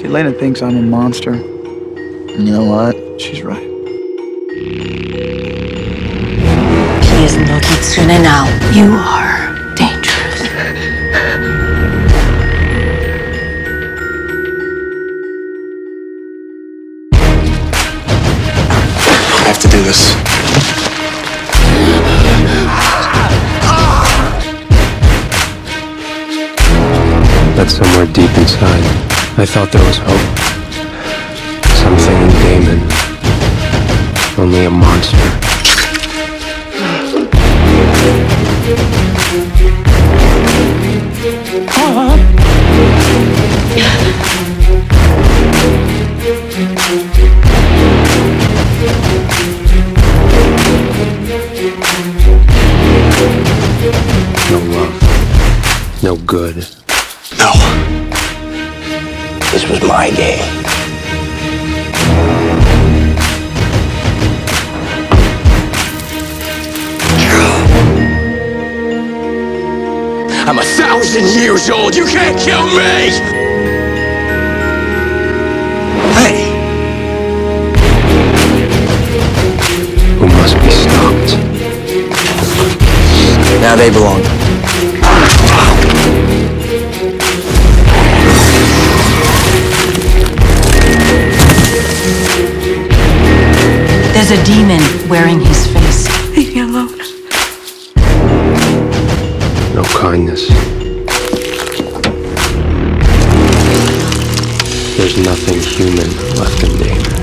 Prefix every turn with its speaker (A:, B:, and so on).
A: Elena thinks I'm a monster.
B: And you know what? She's right.
C: He is no kitsune now. You are dangerous.
B: I have to do this.
D: But somewhere deep inside, I thought there was hope. Something in Damon. Only a monster. No love. No good.
B: No. This was my game. I'm 1,000 years old. You can't kill me! Hey!
D: Who must be stopped.
B: Now they belong.
C: There's a demon wearing his face. Leave me alone.
D: No kindness. There's nothing human left in Damon.